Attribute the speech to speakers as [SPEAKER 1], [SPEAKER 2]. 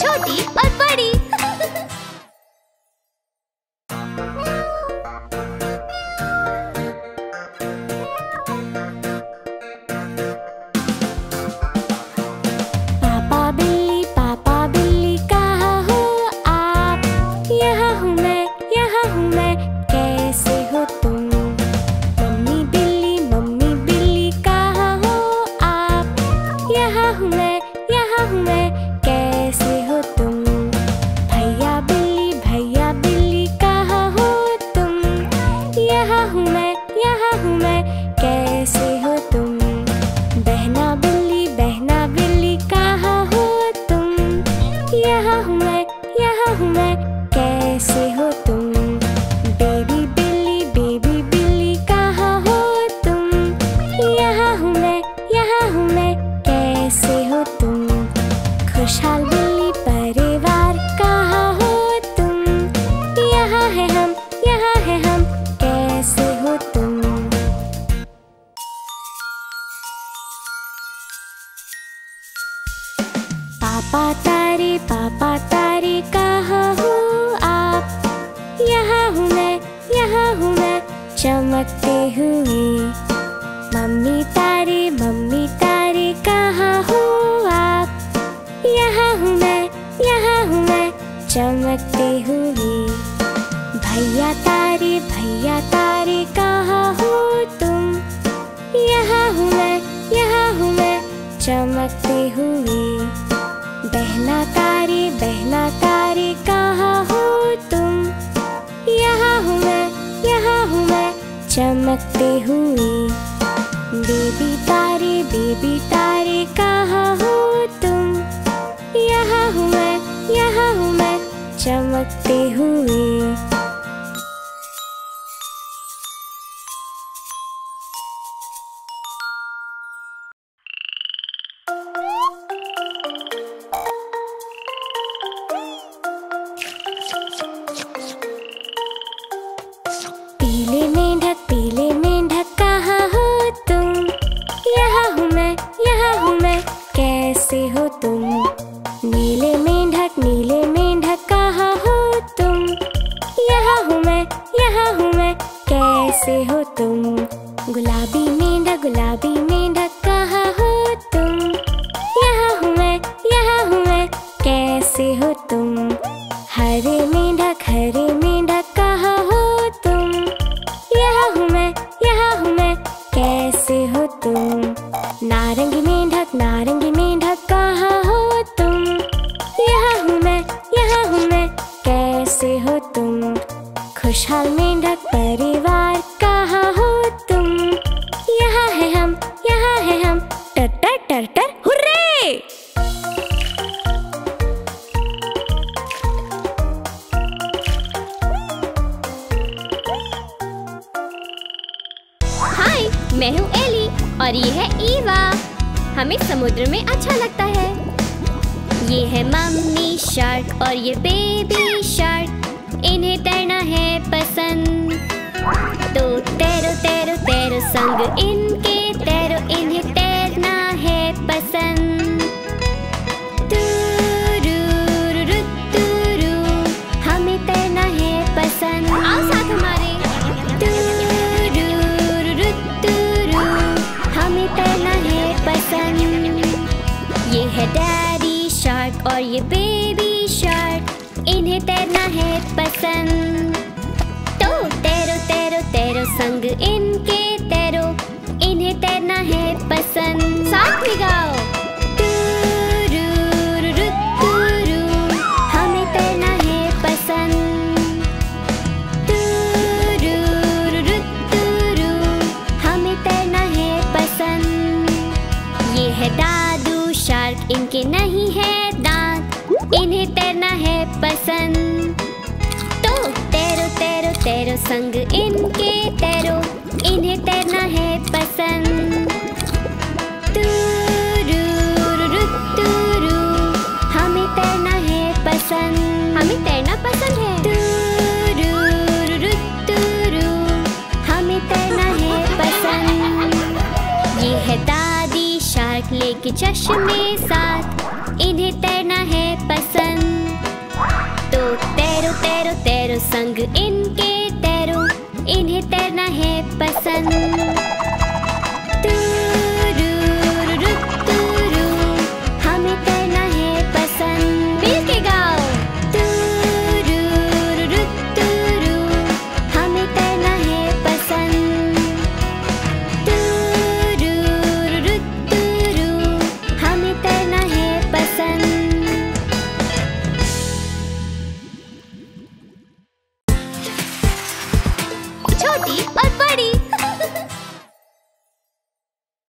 [SPEAKER 1] छोटी और बड़ी।
[SPEAKER 2] पापा बिल्ली कहाँ हो आप? यहाँ हूँ मैं, कैसे हो तुम? मम्मी बिल्ली कहाँ हो आप? यहाँ हूँ मैं, कैसे हो तुम? भैया बिल्ली कहाँ हो तुम? यहाँ हूँ मैं, कैसे हो तुम? बहना बिल्ली कहाँ हो तुम? यहाँ हूँ मैं, कैसे हो तुम? बेबी बिल्ली कहाँ हो तुम? यहाँ हूँ मैं, कैसे हो तुम? खुशहाल बिल्ली परिवार कहाँ हो तुम? यहाँ है हम, कैसे हो तुम? पापा तारे कहाँ हो आप? यहाँ हूँ मैं, चमकते हुए। मम्मी तारे कहाँ हो आप? यहाँ हूँ मैं, चमकते हुए। भैया तारे कहाँ हो तुम? यहाँ हूँ मैं, चमकते हुए। बहना तारे कहाँ हो तुम? यहाँ हूँ मैं, चमकते हुए। बेबी तारे कहाँ हो तुम? यहाँ हूँ मैं, चमकते हुए। पीले मेंढक कहाँ हो तुम? यहाँ हूँ मैं, कैसे हो तुम? नीले मेंढक कहाँ हो तुम? यहाँ हूँ मैं, कैसे हो तुम? गुलाबी मेंढक कहाँ हो तुम? यहाँ हूँ मैं, कैसे हो तुम? हरे मेंढक कहाँ हो तुम? यहाँ हूँ मैं, कैसे हो तुम? नारंगी मेंढक कहाँ हो तुम? यहाँ हूँ मैं, कैसे हो तुम? खुशहाल मेंढक परिवार कहाँ हो तुम? यहाँ है हम, टर हुर्रे!
[SPEAKER 1] हाय, मैं हूँ एली और ये है ईवा। हमें समुद्र में अच्छा लगता है। ये है मम्मी शार्क और ये बेबी शार्क। इन्हें तैरना है पसंद, तो तैरो संग इनके तैरो। इन्हें तैरना है पसंद। तुरुरुरु तुरु, हमें तैरना है पसंद। आओ साथ हमारे। तुरुरुरु तुरु, हमें तैरना है पसंद। ये है डैडी शार्क और ये बेबी शार्क। इन्हें तैरना है पसंद, तो तैरो संग इनके तैरो। इन्हें तैरना है पसंद। साथ में गाओ। तुरुरुरु तुरु, हमें तैरना है पसंद। तुरुरुरु तुरु, हमें तैरना है पसंद। ये है दादू शार्क, इनके नहीं है दांत। इन्हें तैरना है पसंद, तो तैरो संग इनके तैरो। इन्हें तैरना है पसंद। तुरुरुरु तुरु, हमें तैरना है पसंद। हमें तैरना पसंद है। तुरुरुरु तुरु, हमें तैरना है पसंद। ये है दादी शार्क, लेके चश्मे साथ। इन्हें तैरना है पसंद। संग